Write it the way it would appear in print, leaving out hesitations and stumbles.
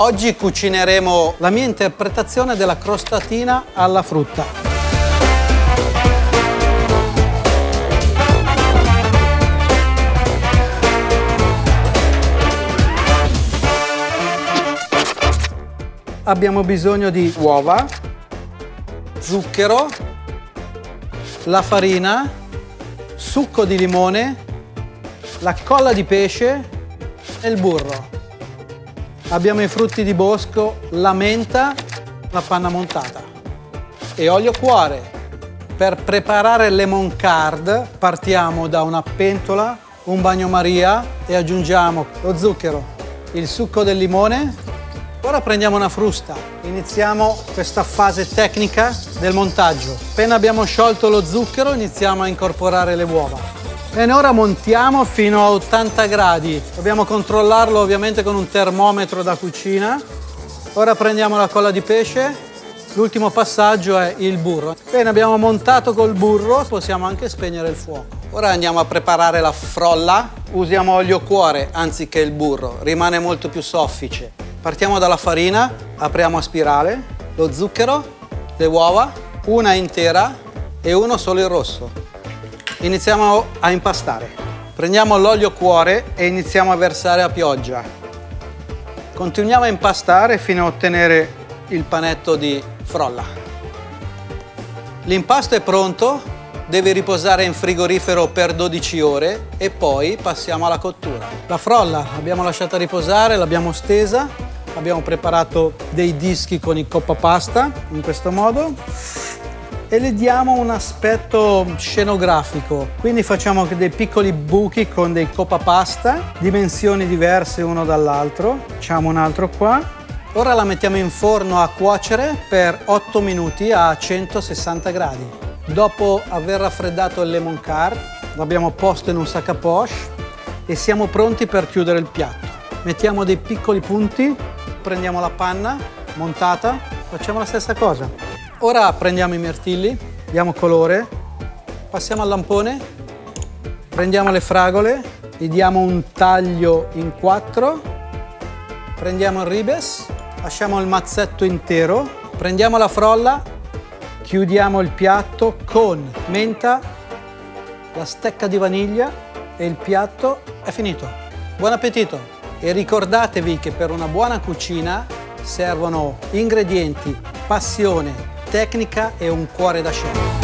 Oggi cucineremo la mia interpretazione della crostatina alla frutta. Abbiamo bisogno di uova, zucchero, la farina, succo di limone, la colla di pesce e il burro. Abbiamo i frutti di bosco, la menta, la panna montata e olio cuore. Per preparare il lemon curd partiamo da una pentola, un bagnomaria e aggiungiamo lo zucchero, il succo del limone. Ora prendiamo una frusta, iniziamo questa fase tecnica del montaggio. Appena abbiamo sciolto lo zucchero iniziamo a incorporare le uova. Bene, ora montiamo fino a 80 gradi. Dobbiamo controllarlo ovviamente con un termometro da cucina. Ora prendiamo la colla di pesce. L'ultimo passaggio è il burro. Bene, abbiamo montato col burro, possiamo anche spegnere il fuoco. Ora andiamo a preparare la frolla. Usiamo olio cuore anziché il burro, rimane molto più soffice. Partiamo dalla farina, apriamo a spirale, lo zucchero, le uova, una intera e uno solo il rosso. Iniziamo a impastare. Prendiamo l'olio cuore e iniziamo a versare a pioggia. Continuiamo a impastare fino a ottenere il panetto di frolla. L'impasto è pronto, deve riposare in frigorifero per 12 ore e poi passiamo alla cottura. La frolla l'abbiamo lasciata riposare, l'abbiamo stesa. Abbiamo preparato dei dischi con il coppapasta, in questo modo, e le diamo un aspetto scenografico. Quindi facciamo dei piccoli buchi con dei coppapasta, dimensioni diverse uno dall'altro. Facciamo un altro qua. Ora la mettiamo in forno a cuocere per 8 minuti a 160 gradi. Dopo aver raffreddato il lemon curd, l'abbiamo posto in un sac à poche e siamo pronti per chiudere il piatto. Mettiamo dei piccoli punti. Prendiamo la panna montata, facciamo la stessa cosa. Ora prendiamo i mirtilli, diamo colore, passiamo al lampone, prendiamo le fragole, gli diamo un taglio in 4, prendiamo il ribes, lasciamo il mazzetto intero, prendiamo la frolla, chiudiamo il piatto con menta, la stecca di vaniglia e il piatto è finito. Buon appetito! E ricordatevi che per una buona cucina servono ingredienti, passione, tecnica e un cuore da chef.